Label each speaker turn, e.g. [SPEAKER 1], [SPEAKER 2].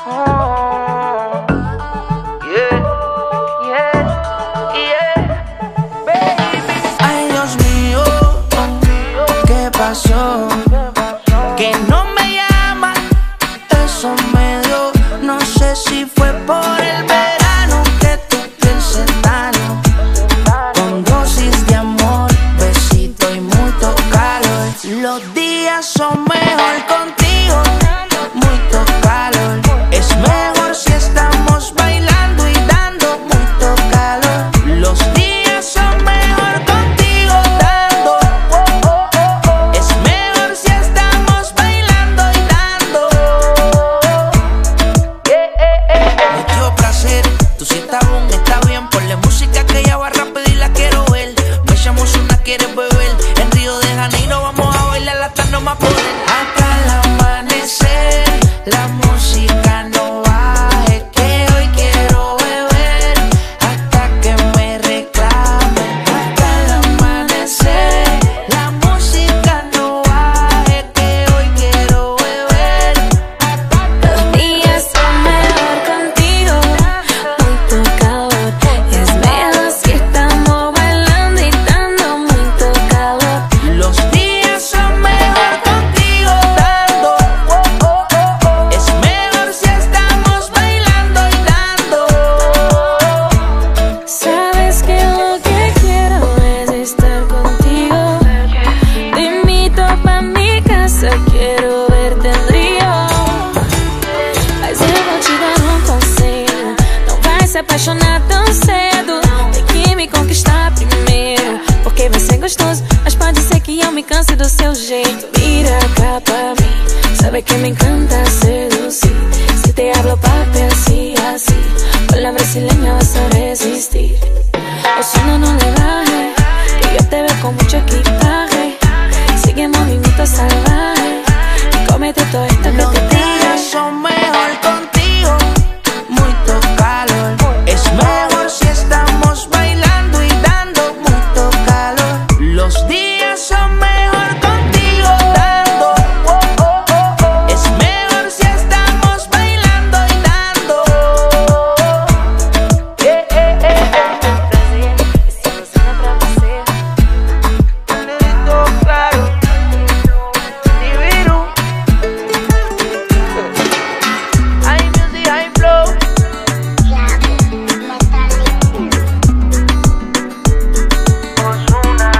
[SPEAKER 1] Oh, yeah, yeah, yeah, baby.
[SPEAKER 2] Ay, Dios mío, ¿qué pasó? Que no me llama, eso me dio. No sé si fue por el verano que tu piel se dañó. Con dosis de amor, besito y mucho calor. Los días son mejor contigo, mucho calor. Es mejor si estamos bailando y dando mucho calor. Los días son mejor contigo dando. Es mejor si estamos bailando y dando. Mucho placer, tú si estás bon, está bien. Ponle música que ya va rápido y la quiero ver. No echamos una, quieres beber. En Río de Janeiro vamos a bailar hasta no más poder. Hasta el amanecer, la música no baje, que hoy quiero beber hasta que me reclamen. Hasta el amanecer, la música no baje, que hoy quiero beber hasta que
[SPEAKER 3] los días son mejor contigo, mucho calor. Es mejor si estamos bailando y dando mucho calor.
[SPEAKER 2] los días son mejor contigo dando. Es mejor si estamos bailando y dando.
[SPEAKER 3] Sabes que lo que quiero es estar contigo. Te invito pa' mi casa, quiero verte en Río. Mas eu vou te dar conselho, não vai se apaixonar tão cedo. Tem que me conquistar primeiro, porque vai ser gostoso, mas pode ser que eu me canse do seu jeito. Mira cá pra mim, sabe que me encanta seducir. Si te hablo papi así, así, con la brasileña vas a resistir. O si no, no le bajes, que yo te veo con mucho equipaje. Sigue movimiento salvaje y cómete todo esto que
[SPEAKER 2] Los
[SPEAKER 3] te
[SPEAKER 2] días
[SPEAKER 3] traje.
[SPEAKER 2] son mejor contigo, mucho calor. Es mejor si estamos bailando y dando mucho calor. Los días son mejor contigo dando. Es mejor si estamos bailando y dando.
[SPEAKER 1] Lindo, claro, divino. High music, high flow. Ozuna.